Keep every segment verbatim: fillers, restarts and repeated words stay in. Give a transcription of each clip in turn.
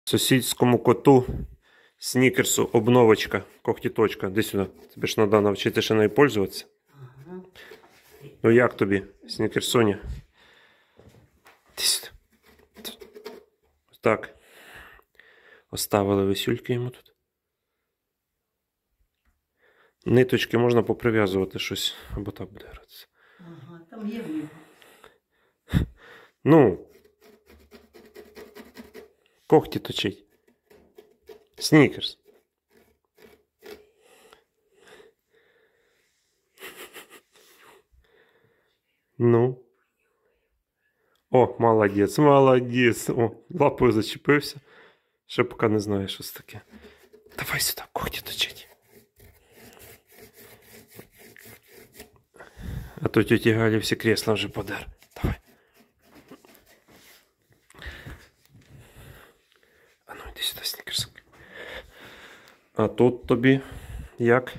Сусідському коту снікерсу обновочка, когтіточка. Де сюди? Тобі ж треба навчитися нею пользуватися. Ага. Ну як тобі, снікерсоня? Де сюди? Так. Оставили висюльки йому тут. Ниточки можна поприв'язувати щось, або так буде гратися. Ага, там є в нього. Ну. Когті точить. Снікерс. Ну. О, молодець, молодець. О, лапою зачепився. Ще поки не знаю, що це таке. Давай сюди, когті точить. А то тьоті Галі всі кресла вже подер. Давай. А ну, йди сюди, снікерс. А тут тобі як?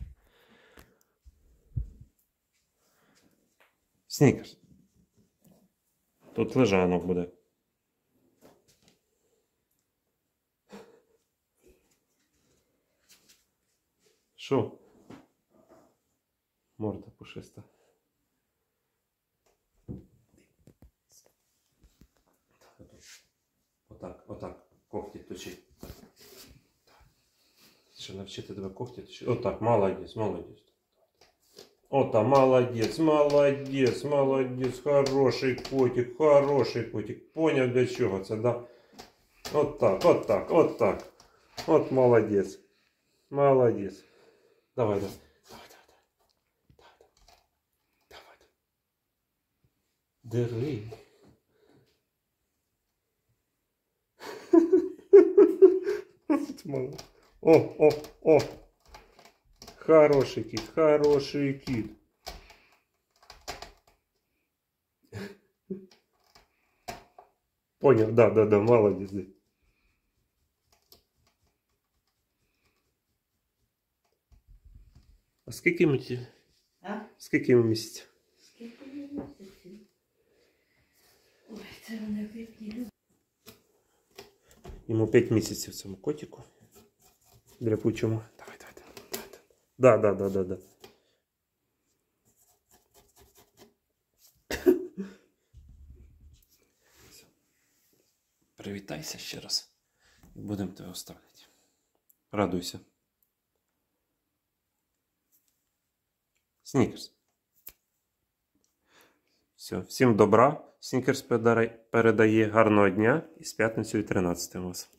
Снікерс. Тут лежанок буде. Що? Морда пушиста. Отак, отак. Когті точить. Ще навчити тебе когті точить. Отак, молодець, молодець. Ота, молодець, молодець, молодець. Хороший котик, хороший котик. Поняв для чого це, да? Отак, отак, отак. От молодець. Молодець. Давай, давай. Давай, давай, давай. Давай. Дири. О, о, о. Хороший кит, хороший кит. Понял, да, да, да, молодец. А скільки йому ті? А? Скільки йому місяців? Скільки йому місяців? Ой, це вони випні люди. Йому п'ять місяців цьому котику. Дряпучому. Давай, давай, давай. Да, да, да, да, да. Привітайся ще раз. І будемо тебе оставляти. Радуйся. Снікерс. Все, всім добра. Снікерс передає гарного дня і з п'ятницею тринадцятим вас.